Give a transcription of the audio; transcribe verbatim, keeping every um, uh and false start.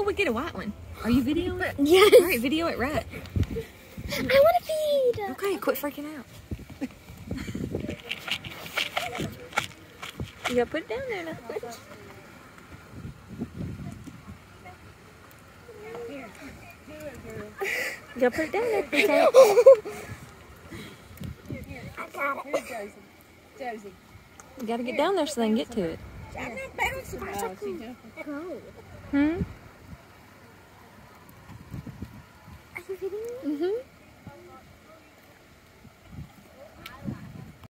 Oh, we get a white one. Are you videoing it? Yes. All right, video it right. I want to feed. Okay, quit freaking out. You gotta put it down there now. You gotta put it down there. Okay. I got it. Josie. Josie. You gotta get down there so they can get to it. I'm not bouncing. Oh, she jumping. Go. Hmm?